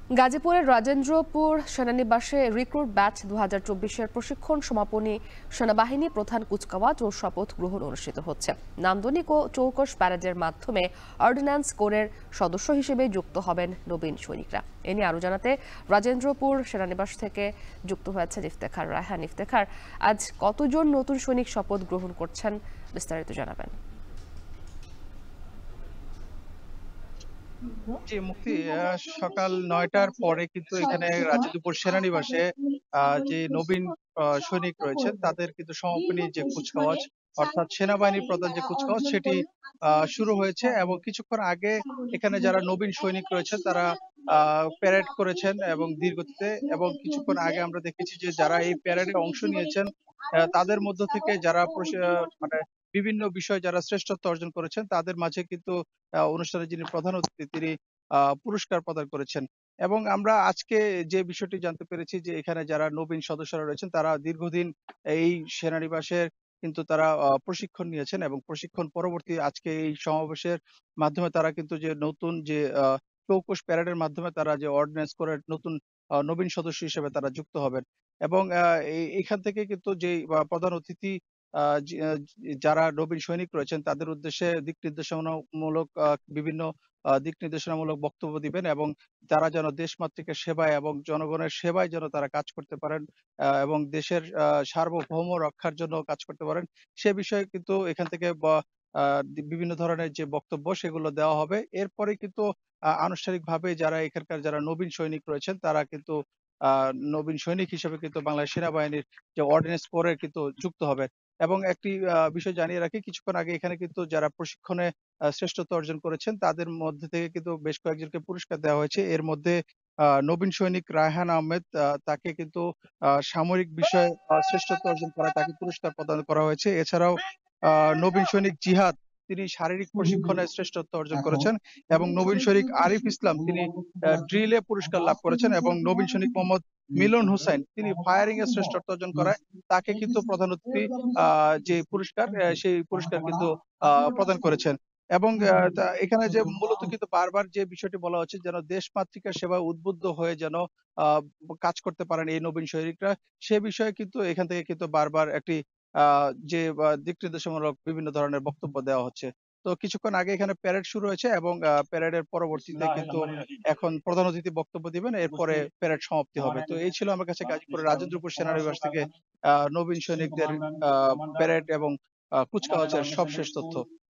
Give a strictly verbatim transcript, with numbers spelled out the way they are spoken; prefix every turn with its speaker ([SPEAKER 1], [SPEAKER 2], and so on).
[SPEAKER 1] গাজীপুরের রাজেন্দ্রপুর সেনানিবাসে recruit batch দু হাজার চব্বিশের প্রশিক্ষণ সমাপনী সেনাবাহিনী প্রধান কুচকাওয়াজ ও শপথ গ্রহণ অনুষ্ঠিত হচ্ছে। নান্দনিক ও চৌকস প্যারেডের মাধ্যমে অর্ডিন্যান্স কোরের সদস্য হিসেবে যুক্ত হবেন নবীন সৈনিকরা। এ নিয়ে আরো জানাতে রাজেন্দ্রপুর সেনানিবাস থেকে যুক্ত হয়েছে ইফতেখার রায়হান। ইফতেখার, আজ কতজন নতুন সৈনিক শপথ গ্রহণ করছেন, বিস্তারিত জানাবেন।
[SPEAKER 2] জি মুক্তি আহ, সকাল নয়টার পরে কিন্তু এখানে রাজেন্দ্রপুর সেনানিবাসে আহ, যে নবীন আহ, সৈনিক রয়েছেন তাদের কিন্তু সমাপনী যে কুচকাওয়াজ অর্থাৎ সেনাবাহিনীর প্রধান যে কুচকাওয়াজ সেটি আহ, শুরু হয়েছে এবং কিছুক্ষণ আগে এখানে যারা নবীন সৈনিক রয়েছেন তারা প্যারেড করেছেন এবং ধীরগতিতে এবং কিছুক্ষণ আগে আমরা দেখেছি যে যারা এই প্যারেডে অংশ নিয়েছেন আহ, তাদের মধ্য থেকে যারা প্রশি- আহ, মানে বিভিন্ন বিষয়ে যারা শ্রেষ্ঠত্ব অর্জন করেছেন তাদের মাঝে কিন্তু আহ, অনুষ্ঠানে যিনি প্রধান অতিথি তিনি আহ, পুরস্কার প্রদান করেছেন। এবং আমরা আজকে যে বিষয়টি জানতে পেরেছি যে এখানে যারা নবীন সদস্যরা রয়েছেন তারা দীর্ঘদিন এই সেনানিবাসের কিন্তু তারা আহ, প্রশিক্ষণ নিয়েছেন এবং প্রশিক্ষণ পরবর্তী আজকে এই সমাবেশের মাধ্যমে তারা কিন্তু যে নতুন যে আহ, চৌকস প্যারেডের মাধ্যমে তারা যে অর্ডিন্যান্স করে নতুন আহ, নবীন সদস্য হিসেবে তারা যুক্ত হবেন। এবং আহ, এই- এখান থেকে কিন্তু যে আহ, প্রধান অতিথি আহ, যে- আহ, যারা নবীন সৈনিক রয়েছেন তাদের উদ্দেশ্যে দিক নির্দেশনামূলক আহ, বিভিন্ন আহ, দিক নির্দেশনামূলক বক্তব্য দিবেন এবং তারা যেন দেশমাতৃকের সেবায় এবং জনগণের সেবায় যেন তারা কাজ করতে পারেন আহ, এবং দেশের আহ, সার্বভৌম রক্ষার জন্য কাজ করতে পারেন সে বিষয়ে কিন্তু এখান থেকে ব- আহ, দি- বিভিন্ন ধরনের যে বক্তব্য সেগুলো দেওয়া হবে। এরপরে কিন্তু আহ, আনুষ্ঠানিকভাবে যারা এখানকার যারা নবীন সৈনিক রয়েছেন তারা কিন্তু আহ নবীন সৈনিক হিসেবে কিন্তু বাংলাদেশ সেনাবাহিনীর যে অর্ডিন্যান্স কোরে কিন্তু যুক্ত হবে। এবং একটি আহ, বিষয় জানিয়ে রাখি, কিছুক্ষণ আগে এখানে কিন্তু যারা প্রশিক্ষণে আহ, শ্রেষ্ঠত্ব অর্জন করেছেন তাদের মধ্যে থেকে কিন্তু বেশ কয়েকজনকে পুরস্কার দেওয়া হয়েছে। এর মধ্যে আহ, নবীন সৈনিক রায়হান আহমেদ, আহ, তাকে কিন্তু আহ, সামরিক বিষয়ে আহ, শ্রেষ্ঠত্ব অর্জন করায় তাকে পুরস্কার প্রদান করা হয়েছে। এছাড়াও আহ, নবীন সৈনিক জিহাদ, তিনি শারীরিক প্রশিক্ষণে শ্রেষ্ঠত্ব অর্জন করেছেন। এবং নবীন সৈনিক আরিফ ইসলাম, তিনি ড্রিলে পুরস্কার লাভ করেছেন। এবং নবীন সৈনিক মোহাম্মদ মিলন হুসাইন, তিনি ফায়ারিং এ শ্রেষ্ঠত্ব অর্জন করায় তাকে কিন্তু প্রধান অতিথি আহ, যে পুরস্কার আহ, সেই পুরস্কার কিন্তু আহ, প্রদান করেছেন। এবং আহ, তা এখানে যে মূলত কিন্তু বারবার যে বিষয়টি বলা হচ্ছে যেন দেশ মাতৃকার সেবায় উদ্বুদ্ধ হয়ে যেন আহ, কাজ করতে পারেন এই নবীন সৈনিকরা, সে বিষয়ে কিন্তু এখান থেকে কিন্তু বারবার একটি আহ, যে আহ, দিক নির্দেশমূলক বিভিন্ন ধরনের বক্তব্য দেওয়া হচ্ছে। তো কিছুক্ষণ আগে এখানে প্যারেড শুরু হয়েছে এবং প্যারেডের পরবর্তীতে কিন্তু এখন প্রধান অতিথি বক্তব্য দিবেন, এরপরে প্যারেড সমাপ্তি হবে। তো এই ছিল আমার কাছে গাজীপুরের রাজেন্দ্রপুর সেনানিবাস থেকে আহ নবীন সৈনিকদের আহ প্যারেড এবং আহ কুচকাওয়াজের সবশেষ তথ্য।